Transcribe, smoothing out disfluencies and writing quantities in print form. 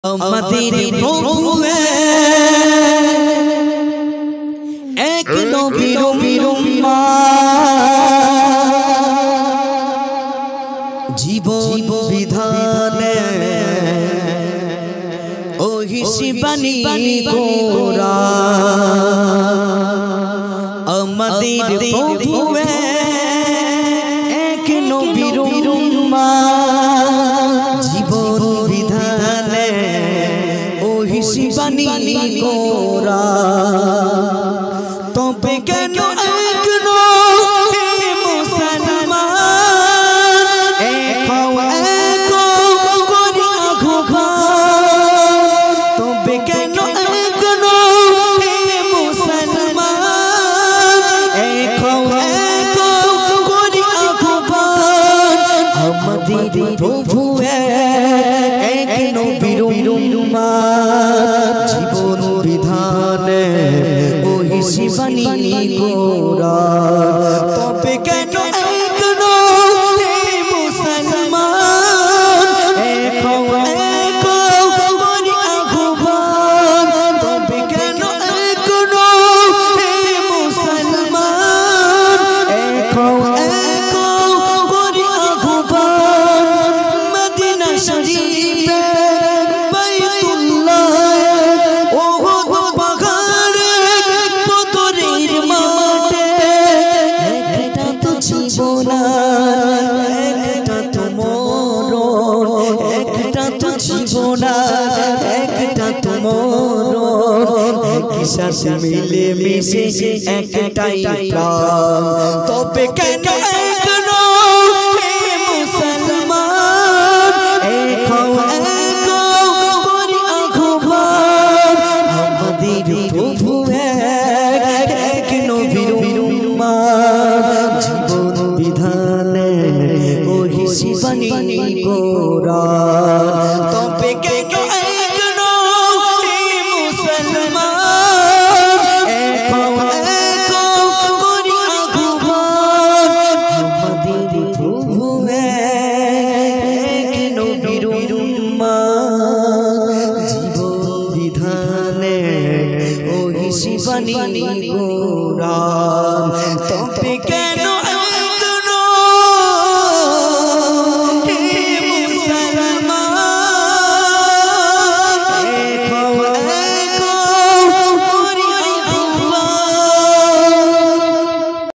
আমাদের প্রভু এক নবীর জীবন বিধানে ওহিসিবানি গোরা আমাদের প্রভু এক নবীর জীবন বিধানে ওহিসিবানি গোরা তবে কেন প্রভু এক নবীর জীবন বিধানে ওহিসিবানি গোরা তবে কেন সাথে মিলে মিশে একটাই প্রাণ তবে কেন মুসলমান আমাদের প্রভু এক নবীর জীবন বিধানে ওহিসিবানি গোরা তবে কেন জীবন বিধানে ওহিসিবানি গোরা।